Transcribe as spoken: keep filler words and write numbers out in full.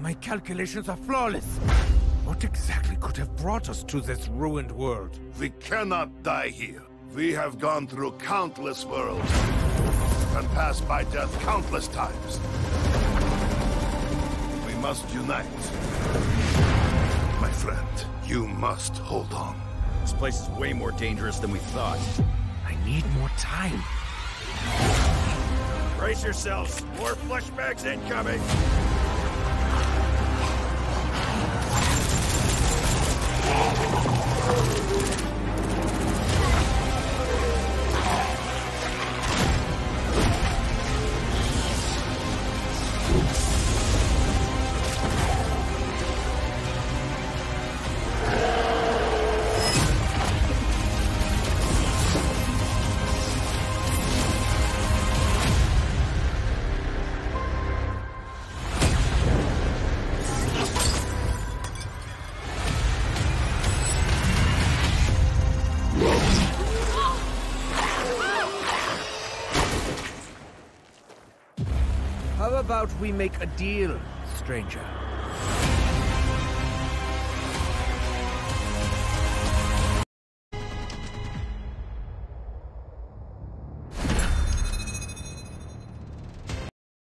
My calculations are flawless. What exactly could have brought us to this ruined world? We cannot die here. We have gone through countless worlds and passed by death countless times. We must unite. My friend, you must hold on. This place is way more dangerous than we thought. I need more time. Brace yourselves. More flashbacks incoming. How about we make a deal, stranger?